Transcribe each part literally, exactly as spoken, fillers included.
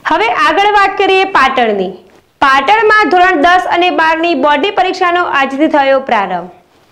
હવે આગળ વાત કરીએ પાટણની। પાટણમાં ધોરણ દસ અને બાર ની બોર્ડની પરીક્ષાનો આજથી થયો પ્રારંભ।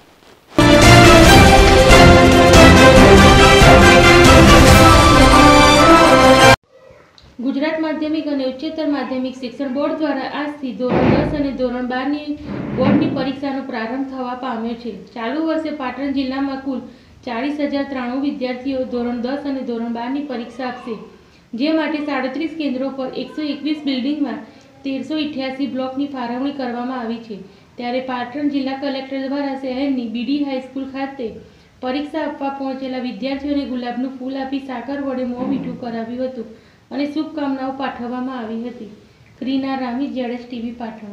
ગુજરાત માધ્યમિક અને ઉચ્ચતર માધ્યમિક શિક્ષણ બોર્ડ દ્વારા આજથી ધોરણ દસ અને ધોરણ બાર ની બોર્ડની પરીક્ષાનો પ્રારંભ થવા પામ્યો છે। ચાલુ વર્ષે પાટણ જિલ્લામાં કુલ ચાલીસ હજાર ત્રાણું વિદ્યાર્થીઓ ધોરણ દસ અને ધોરણ બાર ની પરીક્ષા આપશે, જે માટે સાડત્રીસ કેન્દ્રો પર એકસો એકવીસ બિલ્ડિંગમાં તેરસો અઠ્યાસી બ્લોકની ફાળવણી કરવામાં આવી છે। ત્યારે પાટણ જિલ્લા કલેક્ટર દ્વારા શહેરની બીડી હાઈસ્કૂલ ખાતે પરીક્ષા આપવા પહોંચેલા વિદ્યાર્થીઓને ગુલાબનું ફૂલ આપી સાકર વડે મોં મીઠું કરાવ્યું હતું અને શુભકામનાઓ પાઠવવામાં આવી હતી। ક્રીના રામી, જેડેશ ટીવી, પાટણ।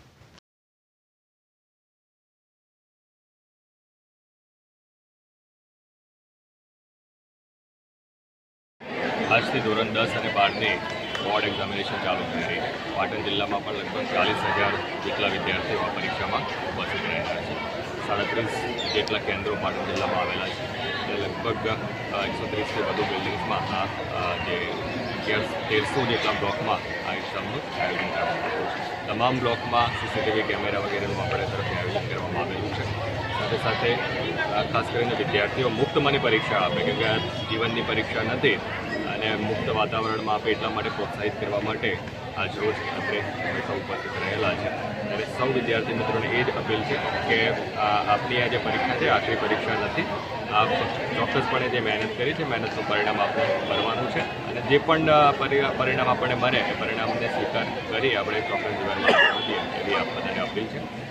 આજથી ધોરણ દસ અને બારની બોર્ડ એક્ઝામિનેશન ચાલુ થઈ રહી છે। પાટણ જિલ્લામાં પણ લગભગ ચાલીસ હજાર જેટલા વિદ્યાર્થીઓ આ પરીક્ષામાં ઉપસ્થિત રહેલા છે। સાડત્રીસ જેટલા કેન્દ્રો પાટણ જિલ્લામાં આવેલા છે, તે લગભગ એકસો ત્રીસથી વધુ બિલ્ડિંગ્સમાં આ જે તેરસો જેટલા બ્લોકમાં આ એક્ઝામનું આયોજન કરવામાં આવ્યું છે। તમામ બ્લોકમાં સીસીટીવી કેમેરા વગેરેનું આપણે તરફથી આયોજન કરવામાં આવેલું છે। સાથે સાથે ખાસ કરીને વિદ્યાર્થીઓ મુક્ત મનની પરીક્ષા આપે, કેમ કે આ જીવનની પરીક્ષા નથી અને મુક્ત વાતાવરણમાં આપે, એટલા માટે પ્રોત્સાહિત કરવા માટે આજ રોજ અત્રે અમે સૌ ઉપસ્થિત રહેલા છે। અને સૌ વિદ્યાર્થી મિત્રોને એ જ અપીલ છે કે આપની આ જે પરીક્ષા છે આખરી પરીક્ષા નથી। આપ ચોક્કસપણે જે મહેનત કરી છે મહેનતનું પરિણામ આપણે મળવાનું છે અને જે પણ પરિણામ આપણને મળે એ પરિણામને સ્વીકાર કરી આપણે ચોક્કસ જીવનમાં એવી આપ બધાને અપીલ છે।